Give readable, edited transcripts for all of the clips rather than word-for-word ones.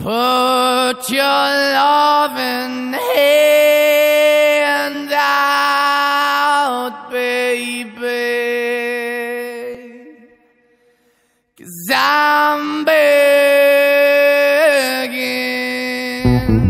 Put your loving hand out, baby, 'cause I'm begging.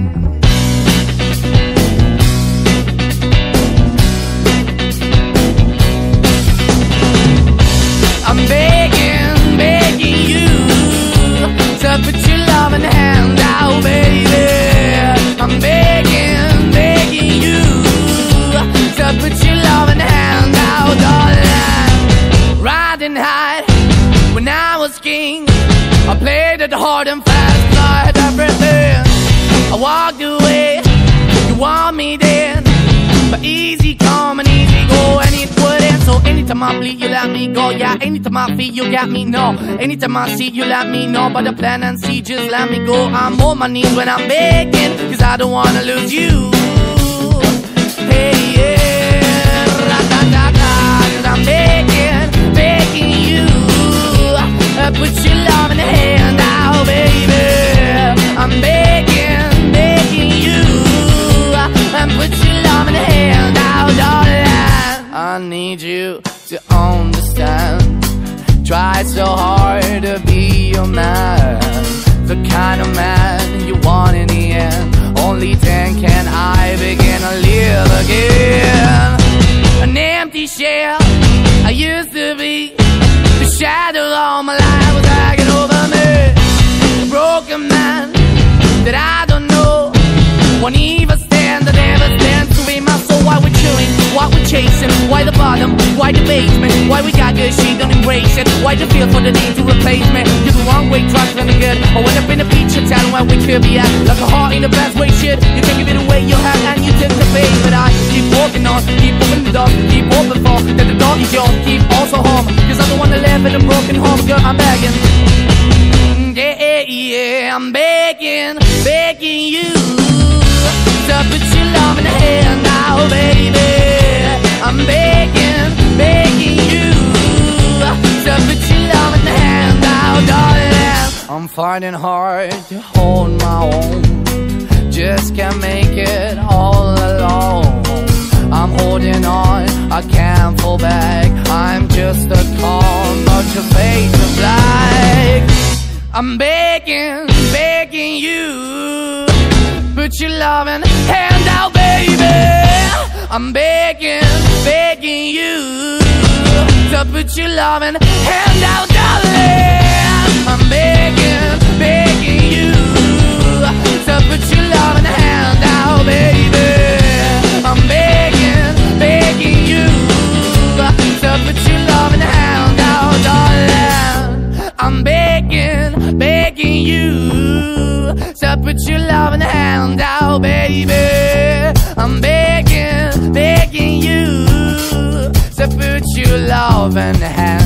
I'm begging, begging you to put your loving hand out, baby. I'm begging, begging you to put your loving hand out, darling. Riding high when I was king, I played it hard and fast, 'cause I had everything. I walked away, you want me then, but easy come and easy go, and it wouldn't. So anytime I bleed, you let me go. Yeah, anytime I feel, you got me, no. Anytime I see, you let me know. But the plan and see, just let me go. I'm on my knees when I'm begging, 'cause I don't wanna lose you. Hey, yeah, ratatata, 'cause I'm begging, begging you. Put your love in the hand out, baby. I'm begging, begging you. Put your love in the hand out, darling. I need you to understand. Try so hard to be your man, the kind of man you want in the end. Only then can I begin to live again. An empty shell I used to be, the shadow all my life was dragging over me. A broken man that I don't know, won't even stand, I never stand to be my soul. Why we're chewing, why we're chasing, why the bottom, why the basement, why we got good, she don't embrace it, why the feel for the need to replace me. You're the wrong way, trying to be good. I went up in a feature town where we could be at, like a heart in the best way, shit. You can give it away, you have, and you take the bait. But I keep walking on, keep opening the door, keep open for that the door is yours, keep also home, 'cause I'm the one that live in a broken home. Girl, I'm begging, yeah, yeah, I'm begging, begging you to put your love in the hand now, baby. I'm begging, begging you to put your love in the hand now, darling. I'm finding hard to hold my own, just can't make it all alone. I'm holding on, I can't fall back. I'm just a call, but your face is black. I'm begging, begging you, put your loving hand out, baby. I'm begging, begging you to put your loving hand out, darling. I'm begging, begging you to put your loving hand out, baby. I'm begging, begging you to put your loving hand out, darling. I'm begging, begging you to put your loving hand out, baby. I'm begging, begging you to put your loving hand